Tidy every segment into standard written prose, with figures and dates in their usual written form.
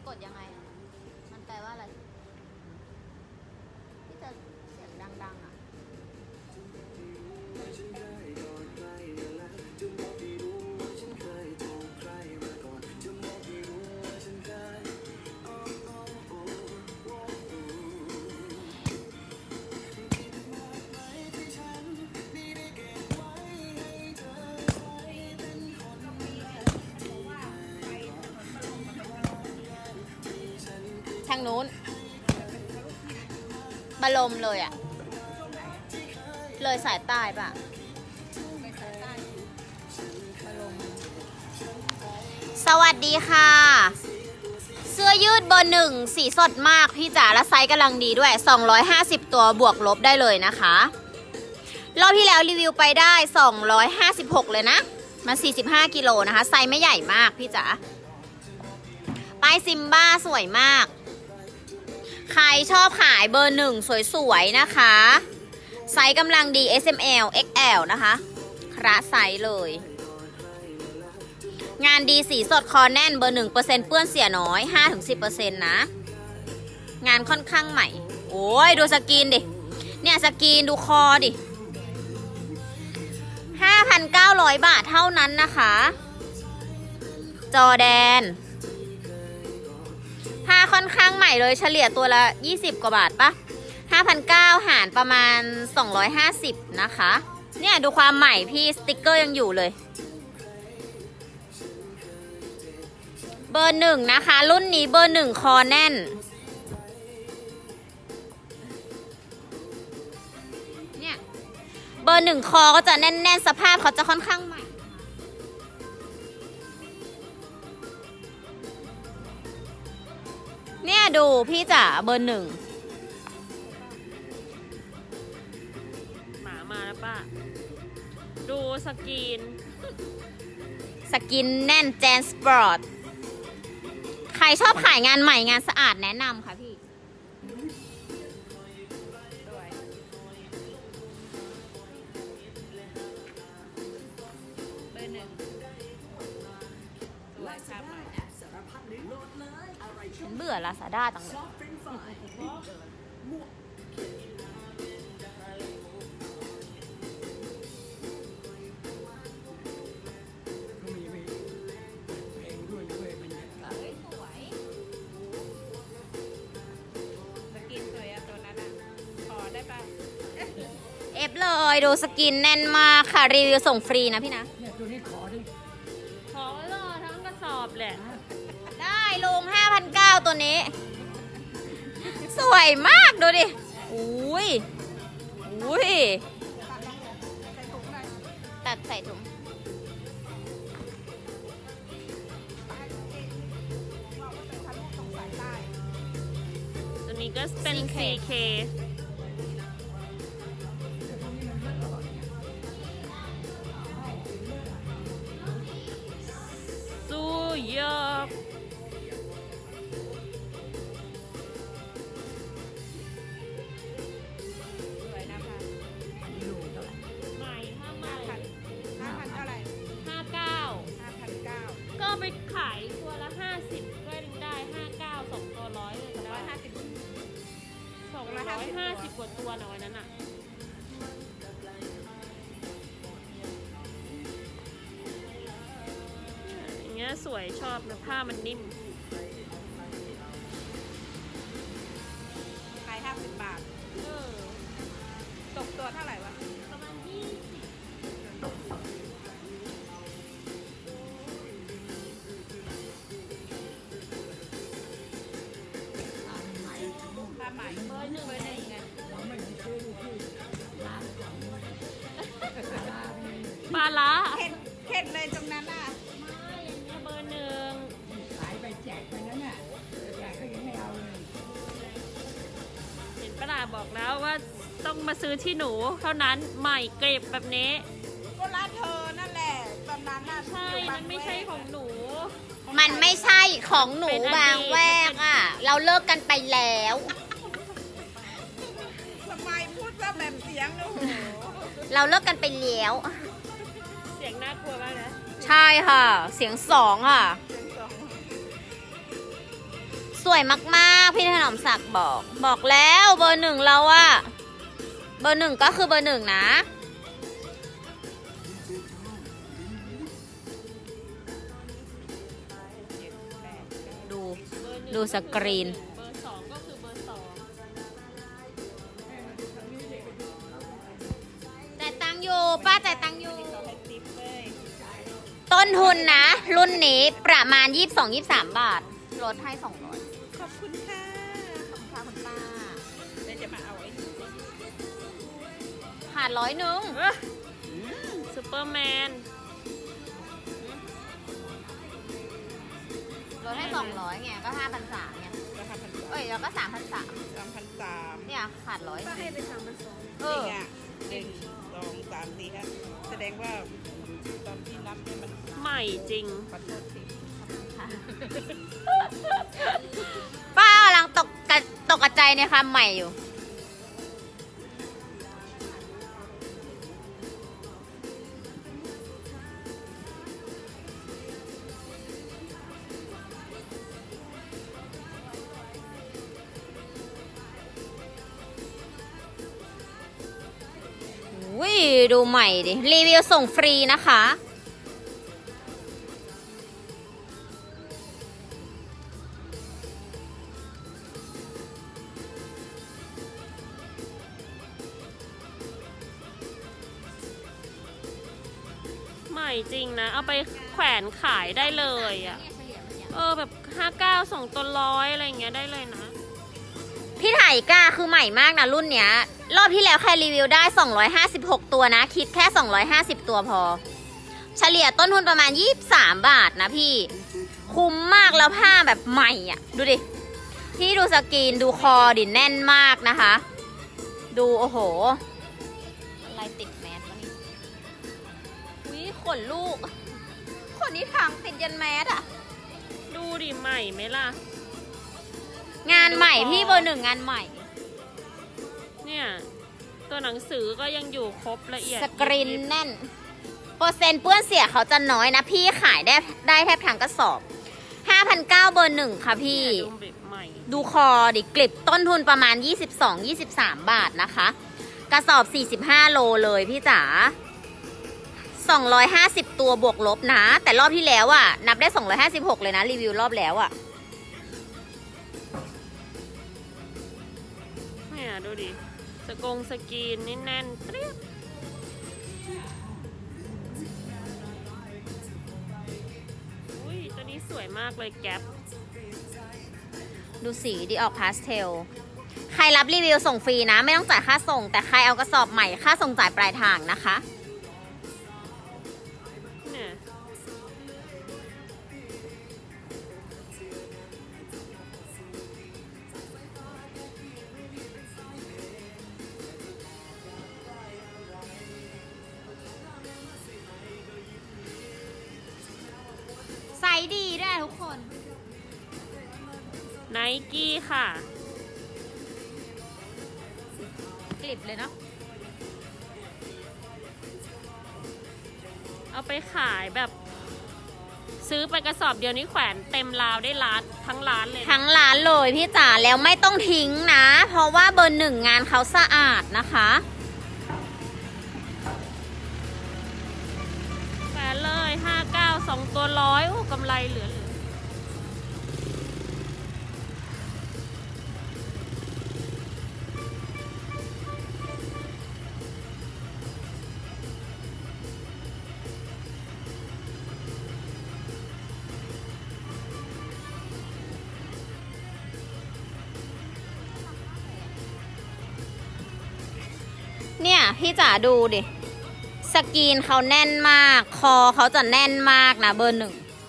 กดยังไงมันแปลว่าอะไรที่จะเสียงดังๆอ่ะทางนู้นบรมเลยอ่ะเลยสายใต้ป่ะสวัสดีค่ะเสื้อยืดเบอร์ 1สีสดมากพี่จ๋าและไซส์กำลังดีด้วย250ตัวบวกลบได้เลยนะคะรอบที่แล้วรีวิวไปได้256เลยนะมัน45กิโลนะคะไซส์ไม่ใหญ่มากพี่จ๋าป้ายซิมบ้าสวยมากใครชอบขายเบอร์ 1สวยๆนะคะไซส์กำลังดี S M L X L นะคะคระไซส์เลยงานดีสีสดคอแน่นเบอร์ 1% เปื้อนเสียน้อย 5-10% นะงานค่อนข้างใหม่โอ้ยดูสกรีนดิเนี่ยสกรีนดูคอดิ 5,900 บาทเท่านั้นนะคะจอแดนผ้าค่อนข้างใหม่เลยเฉลี่ยตัวละ20กว่าบาทปะ 5,900 หารประมาณ250นะคะเนี่ยดูความใหม่พี่สติกเกอร์ยังอยู่เลยเบอร์ 1นะคะรุ่นนี้เบอร์ 1คอแน่นเนี่ยเบอร์ 1คอก็จะแน่นๆสภาพเขาจะค่อนข้างใหม่เนี่ยดูพี่จ๋าเบอร์ 1 หมามาแล้วป้าดูสกรีนแน่นแจนสปอร์ตใครชอบขายงานใหม่งานสะอาดแนะนำค่ะพี่เบอร์ 1ฉันเบื่อลาซาด้าจังเลยเอฟเลยดูสกินแน่นมากค่ะรีวิวส่งฟรีนะพี่นะเนี่ยตัวนี้ขอดิขอรอทั้งกระสอบแหละได้ลง 5,900 ตัวนี้สวยมากดูดิอุ้ยตัดใส่ถุงตัวนี้ก็เป็น CKยอกสวยนะคะใหม่ผ้าใหม่5,000เท่าไหร่59,900ก็ไปขายตัวละ50ก็ได้59 2ตัว100เลยก็ได้250กว่าตัวน้อยนั้นอ่ะสวยชอบนะผ้ามันนิ่มขาย50 บาทตกตัวเท่าไหร่วะประมาณ20 ผ้าใหม่เบอร์ 1ไงปลาล้าเข็ดเลยตรงนั้นอ่ะเบอร์ 1 ขายไปแจกไปนั้นน่ะแจกก็ยังไม่เอาเลยเห็นป้าดาบอกแล้วว่าต้องมาซื้อที่หนูเท่านั้นใหม่เก็บแบบนี้ก็ร้านเธอนั่นแหละตอนนั้นน่ะใช่มันไม่ใช่ของหนูมันไม่ใช่ของหนูบางแวกอ่ะเราเลิกกันไปแล้วทำไมพูดแบบเสียงโอ้โหเราเลิกกันไปแล้วเสียงน่ากลัวมากนะใช่ค่ะเสียง2ค่ะสวยมากๆพี่ถนอมศักดิ์บอกแล้วเบอร์ 1เราอะเบอร์ 1ก็คือเบอร์ 1นะดูสกรีนเบอร์ 2ก็คือเบอร์ 2 จ่ายตังค์อยู่ป้าจ่ายตังค์อยู่เขาให้ติ๊บเลยต้นทุนนะ รุ่นนี้ประมาณ 22-23 บาทลดให้200 ขอบคุณค่ะขอบคุณค่ะคุณป้าเดี๋ยวจะมาเอาไอ้ขาด100 ซูเปอร์แมนลดให้200ไงก็5,300ไงราคา1,300 เอ้ยแล้วก็3,300 3,300 เนี่ยขาด100 ก็ให้ไป3,200 เออ 1 2 3 4 5แสดงว่าตอนที่นับเนี่ยมันใหม่จริงขอโทษทีป้ากำลังตกกระใจในคำใหม่อยู่วิดูใหม่ดิ รีวิวส่งฟรีนะคะใหม่จริงนะ เอาไปแขวนขายได้เลยอ่ะ แบบ59ส่งตัว100อะไรอย่างเงี้ยได้เลยนะพี่ไถ่ก้าคือใหม่มากนะรุ่นเนี้ย รอบที่แล้วใครรีวิวได้256ตัวนะ คิดแค่250ตัวพอ เฉลี่ยต้นทุนประมาณ23 บาทนะพี่ คุ้มมากแล้วผ้าแบบใหม่อ่ะ ดูดิ พี่ดูสกรีนดูคอดิแน่นมากนะคะ ดูโอ้โห อะไรติดแมสวะนี่วิขนลูก ขนนี้ทางติดยันแมสอ่ะดูดิใหม่ไหมล่ะงานใหม่พี่เบอร์ 1งานใหม่เนี่ยตัวหนังสือก็ยังอยู่ครบละเอียดสกรีนแน่น เปอร์เซ็นต์เปื้อนเสียเขาจะน้อยนะ พี่ขายได้แทบทั้งกระสอบ 5,900 เบอร์ 1ค่ะพี่ดูแบบใหม่ดูคอดิกลิบต้นทุนประมาณ 22-23 บาทนะคะ กระสอบ 45 โลเลยพี่จ๋า 250 ตัวบวกลบนะ แต่รอบที่แล้วอ่ะ นับได้ 256 เลยนะ รีวิวรอบแล้วอ่ะเนี่ยดูดิสกรีนนี่แน่นเปรี้ยอุ้ยตัวนี้สวยมากเลยแก๊ปดูสีดีออกพาสเทล ใครรับรีวิวส่งฟรีนะ ไม่ต้องจ่ายค่าส่ง แต่ใครเอากระสอบใหม่ค่าส่งจ่ายปลายทางนะคะเนี่ยไซส์ดีด้วยทุกคนไนกี้ค่ะกลิบเลยเนาะเอาไปขายแบบ ซื้อไปกระสอบเดียวนี้แขวนเต็มราวได้ร้านทั้งร้านเลยทั้งร้านเลยพี่จ๋าแล้วไม่ต้องทิ้งนะ เพราะว่าเบอร์ 1งานเขาสะอาดนะคะแขวนเลย59 2ตัว100โอ้กำไรเหลือเนี่ยพี่จ๋าดูดิ สกรีนเขาแน่นมาก คอเขาจะแน่นมากนะเบอร์ 1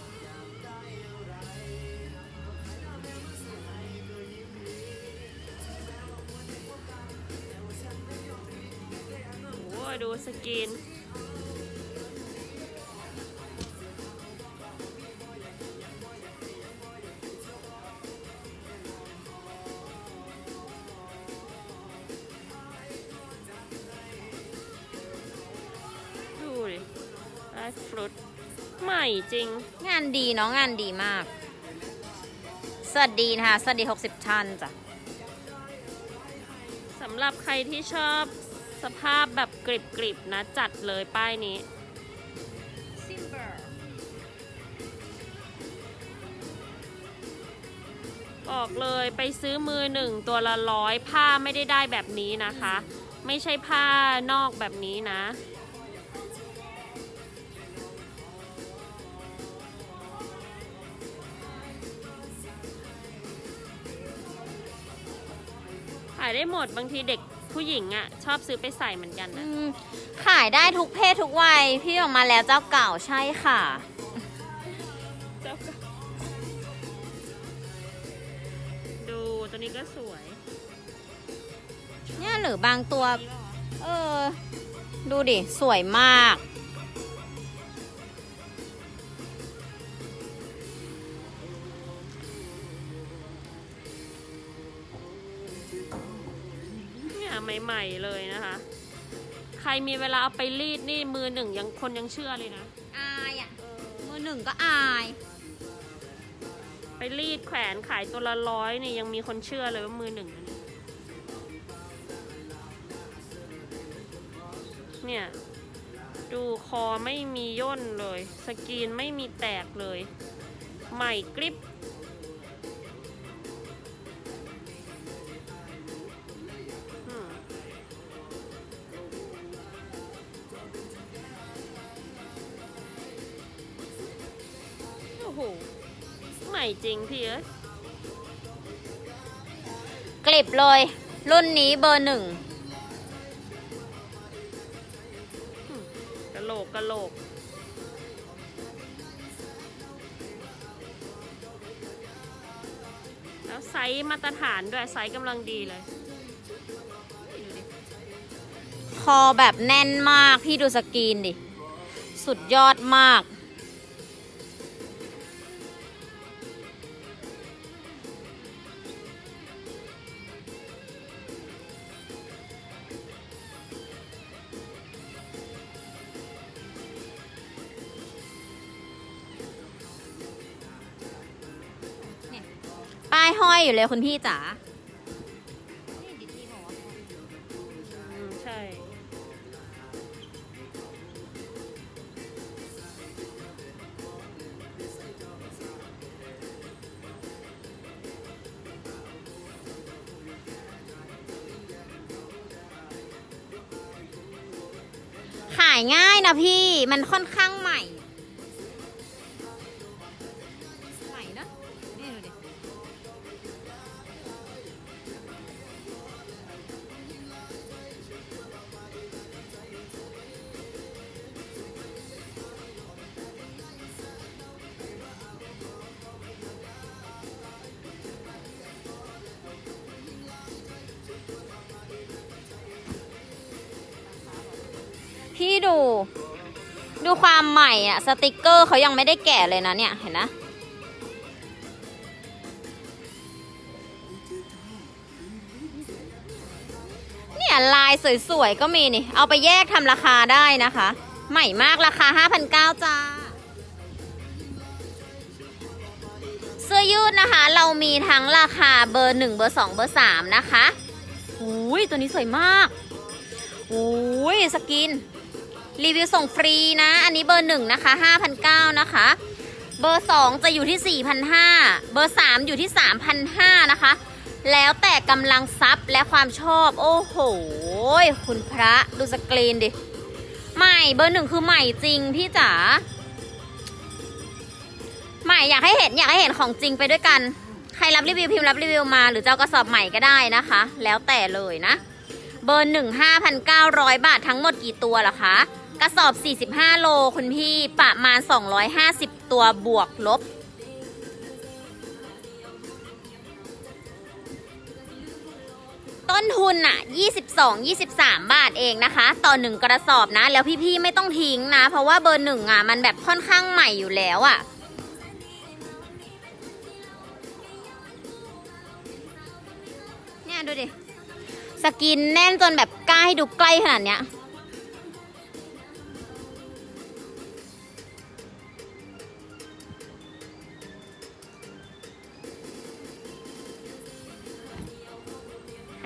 โอ้ยดูสกรีนดูดิไลฟ์ฟรุตใหม่จริงงานดีเนาะงานดีมากสวัสดีนะคะสวัสดี60ท่านจ้ะสำหรับใครที่ชอบสภาพแบบกริบๆนะจัดเลยป้ายนี้บอกเลยไปซื้อมือหนึ่งตัวละ100ผ้าไม่ได้แบบนี้นะคะ ไม่ใช่ผ้านอกแบบนี้นะขายได้หมดบางทีเด็กผู้หญิงอ่ะชอบซื้อไปใส่เหมือนกันนะขายได้ทุกเพศทุกวัยพี่ออกมาแล้วเจ้าเก่าใช่ค่ะเจ้าเก่าดูตัวนี้ก็สวยเนี่ยหรือบางตัวดูดิสวยมากใหม่ๆเลยนะคะใครมีเวลาเอาไปรีดนี่มือหนึ่งยังเชื่อเลยนะอายอ่ะมือหนึ่งก็อายไปรีดแขวนขายตัวละ100นี่ยังมีคนเชื่อเลยว่ามือหนึ่งเนี่ยดูคอไม่มีย่นเลยสกรีนไม่มีแตกเลยใหม่กริบโอ้โหใหม่จริงพี่เอ้ยกลิบเลยรุ่นนี้เบอร์1 กะโหลกแล้วไซส์มาตรฐานด้วยไซส์กำลังดีเลยคอแบบแน่นมากพี่ดูสกรีนดิสุดยอดมากป้ายห้อยอยู่เลยคุณพี่จ๋าใช่ขายง่ายนะพี่มันค่อนข้างใหม่นะนี่ดูดิพี่ดูความใหม่อ่ะสติกเกอร์เขายังไม่ได้แกะเลยนะเนี่ยเห็นนะเนี่ยลายสวยๆก็มีนี่เอาไปแยกทำราคาได้นะคะใหม่มากราคา 5,900 จ้าเสื้อยืดนะคะเรามีทั้งราคาเบอร์1เบอร์2เบอร์3นะคะอุ้ยตัวนี้สวยมากอุ้ยสกินรีวิวส่งฟรีนะอันนี้เบอร์1นะคะ 5,900 นะคะเบอร์2จะอยู่ที่ 4,500 เบอร์3อยู่ที่ 3,500 นะคะแล้วแต่กำลังซับและความชอบโอ้โหคุณพระดูสกรีนดิใหม่เบอร์1คือใหม่จริงพี่จ๋าใหม่อยากให้เห็นของจริงไปด้วยกันใครรับรีวิวพิมพ์รับรีวิวมาหรือเจ้ากระสอบใหม่ก็ได้นะคะแล้วแต่เลยนะเบอร์1 5,900 บาททั้งหมดกี่ตัวล่ะคะกระสอบ45โลคุณพี่ประมาณ250ตัวบวกลบต้นทุนอ่ะ22-23 บาทเองนะคะต่อ1กระสอบนะแล้วพี่ๆไม่ต้องทิ้งนะเพราะว่าเบอร์1อ่ะมันแบบค่อนข้างใหม่อยู่แล้วอ่ะเนี่ยดูดิสกินแน่นจนแบบกล้าให้ดูใกล้ขนาดเนี้ย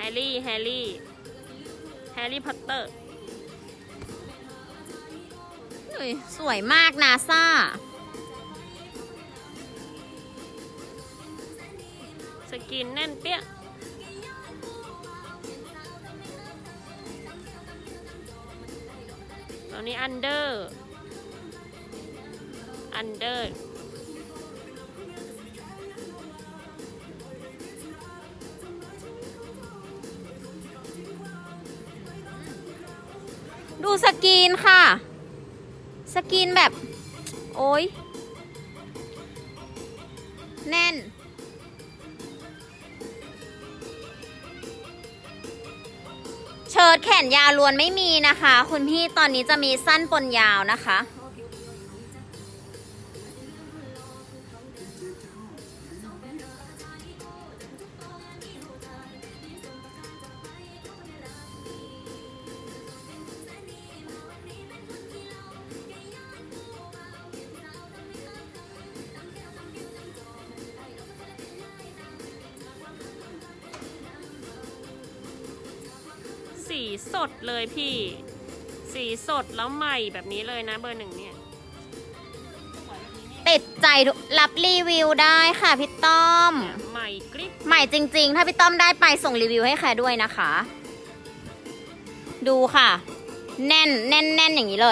รี่พอตเตอร์สวยมากนาซาสกินแน่นเปี้ยตอนนี้อันเดอร์ดูสกรีนค่ะสกรีนแบบโอ้ยแน่นเชิ้ตแขนยาวล้วนไม่มีนะคะคุณพี่ตอนนี้จะมีสั้นปนยาวนะคะสีสดเลยพี่สีสดแล้วใหม่แบบนี้เลยนะเบอร์ 1เนี่ยติดใจรับรีวิวได้ค่ะพี่ต้อมใหม่กริบใหม่จริงๆถ้าพี่ต้อมได้ไปส่งรีวิวให้ใครด้วยนะคะดูค่ะแน่นอย่างนี้เลย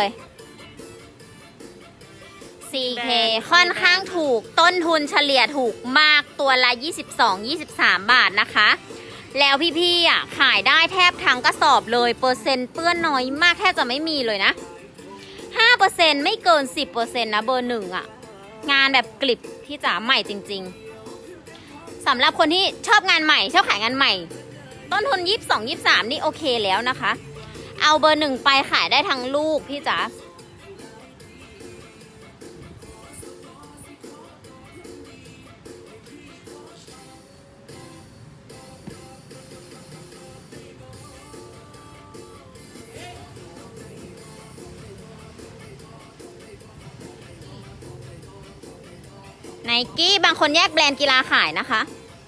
CK ค่อนข้างถูกต้นทุนเฉลี่ยถูกมากตัวละ22-23 บาทนะคะแล้วพี่ๆอ่ะขายได้แทบทั้งกระสอบเลยเปอร์เซ็นต์เปื้อนน้อยมากแทบจะไม่มีเลยนะ 5% ไม่เกิน 10% นะเบอร์ 1อ่ะงานแบบกลิบที่จ๋าใหม่จริงๆสำหรับคนที่ชอบงานใหม่ชอบขายงานใหม่ต้นทุน22-23นี่โอเคแล้วนะคะเอาเบอร์ 1ไปขายได้ทั้งลูกพี่จ๋าไนกี้บางคนแยกแบรนด์กีฬาขายนะคะ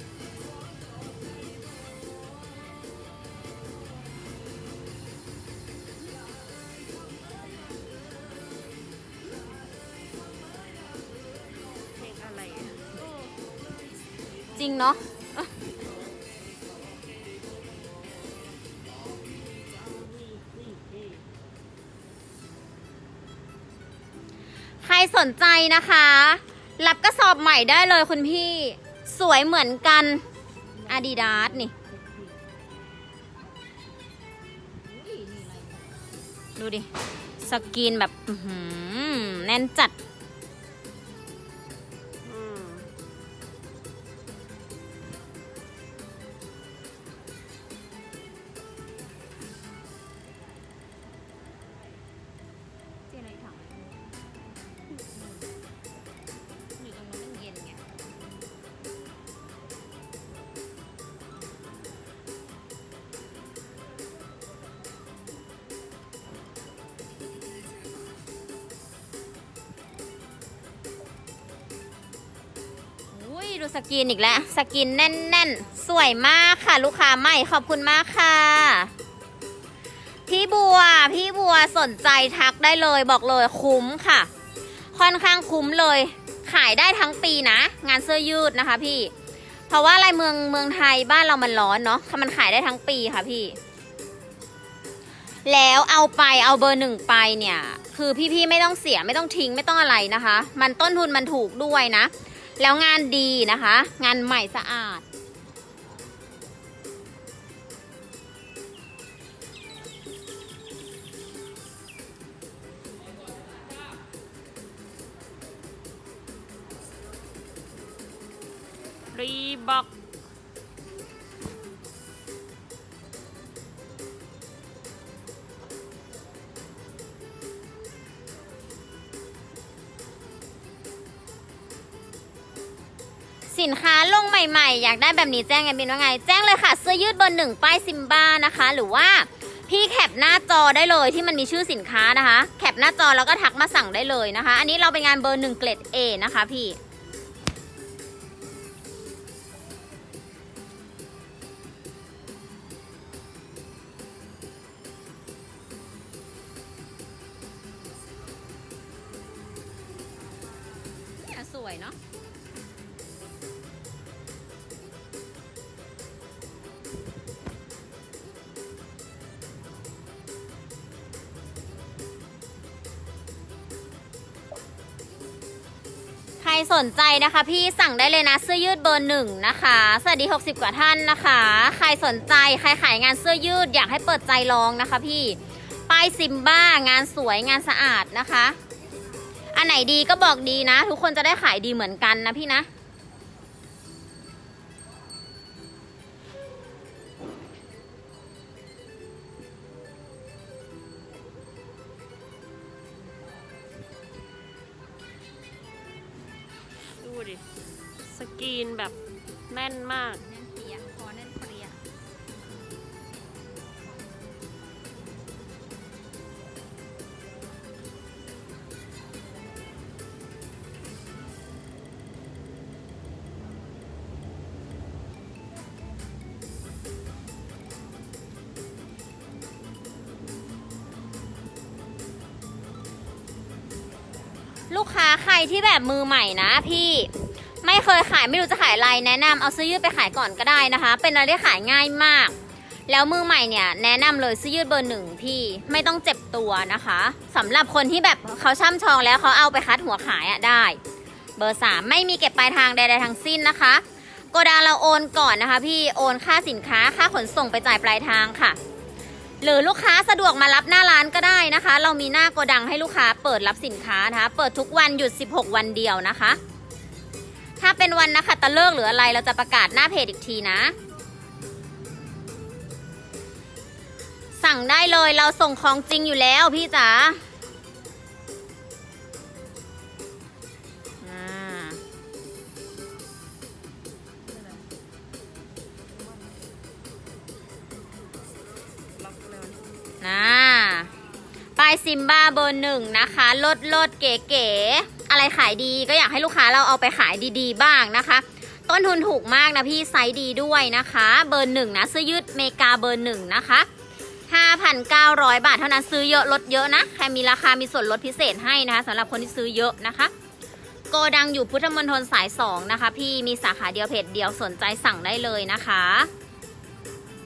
จริงเนาะใครสนใจนะคะรับกระสอบใหม่ได้เลยคุณพี่สวยเหมือนกัน Adidas นี่ดูดิสกรีนแบบแน่นจัดดูสกินอีกแล้วสกินแน่นๆสวยมากค่ะลูกค้าใหม่ขอบคุณมากค่ะพี่บัวสนใจทักได้เลยบอกเลยคุ้มค่ะค่อนข้างคุ้มเลยขายได้ทั้งปีนะงานเสื้อยืดนะคะพี่เพราะว่าอะไรเมืองไทยบ้านเรามันร้อนเนาะมันขายได้ทั้งปีค่ะพี่แล้วเอาเบอร์ 1ไปเนี่ยคือพี่ๆไม่ต้องเสียไม่ต้องทิ้งไม่ต้องอะไรนะคะมันต้นทุนมันถูกด้วยนะแล้วงานดีนะคะงานใหม่สะอาดรีบ็อกสินค้าลงใหม่ๆอยากได้แบบนี้แจ้งแอดมินว่าไงแจ้งเลยค่ะเสื้อยืดเบอร์ 1ป้ายซิมบ้านะคะหรือว่าพี่แคปหน้าจอได้เลยที่มันมีชื่อสินค้านะคะแคปหน้าจอแล้วก็ทักมาสั่งได้เลยนะคะอันนี้เราเป็นงานเบอร์ 1เกรด A นะคะพี่วยเนาะใครสนใจนะคะพี่สั่งได้เลยนะเสื้อยืดเบอร์ 1นะคะสวัสดี60กว่าท่านนะคะใครสนใจใครขายงานเสื้อยืดอยากให้เปิดใจลองนะคะพี่ป้ายซิมบ้างานสวยงานสะอาดนะคะอันไหนดีก็บอกดีนะทุกคนจะได้ขายดีเหมือนกันนะพี่นะดูดิสกรีนแบบแน่นมากแน่นเปียคอแน่นเปียลูกค้าใครที่แบบมือใหม่นะพี่ไม่เคยขายไม่รู้จะขายอะไรแนะนำเอาเสื้อยืดไปขายก่อนก็ได้นะคะเป็นอะไรที่ขายง่ายมากแล้วมือใหม่เนี่ยแนะนำเลยเสื้อยืดเบอร์ 1พี่ไม่ต้องเจ็บตัวนะคะสำหรับคนที่แบบเขาช่ำชองแล้วเขาเอาไปคัดหัวขายได้ เบอร์ 3ไม่มีเก็บปลายทางใดๆทั้งสิ้นนะคะโกดังเราโอนก่อนนะคะพี่โอนค่าสินค้าค่าขนส่งไปจ่ายปลายทางค่ะหรือลูกค้าสะดวกมารับหน้าร้านก็ได้นะคะเรามีหน้าโกดังให้ลูกค้าเปิดรับสินค้านะคะเปิดทุกวันหยุด16วันเดียวนะคะถ้าเป็นวันนะคะตะเลิกหรืออะไรเราจะประกาศหน้าเพจอีกทีนะสั่งได้เลยเราส่งของจริงอยู่แล้วพี่จ๋าป้ายซิมบ้าเบอร์ 1นะคะลดเก๋ๆอะไรขายดีก็อยากให้ลูกค้าเราเอาไปขายดีๆบ้างนะคะต้นทุนถูกมากนะพี่ไซส์ดีด้วยนะคะเบอร์ 1นะเสื้อยืดเมกาเบอร์ 1นะคะ 5,900 บาทเท่านั้นซื้อเยอะลดเยอะนะใครมีราคามีส่วนลดพิเศษให้นะคะสำหรับคนที่ซื้อเยอะนะคะโกดังอยู่พุทธมณฑลสาย2นะคะพี่มีสาขาเดียวเพจเดียวสนใจสั่งได้เลยนะคะ